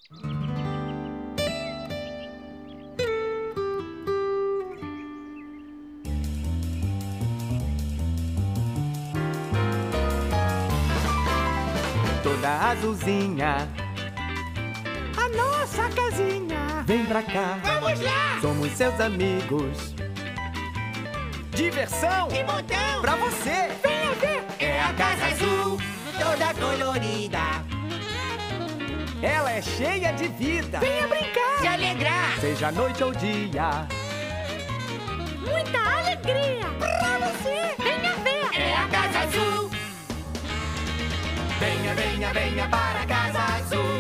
Toda azulzinha, A nossa casinha. vem pra cá, Vamos lá! somos seus amigos. Diversão Que montão! pra você! Venha ver! É a Casa Azul, Toda colorida. ela é cheia de vida. Venha brincar! Se alegrar. Seja noite ou dia, Muita alegria! Pra você! Venha ver! É a Casa Azul. venha, venha, venha para a Casa Azul.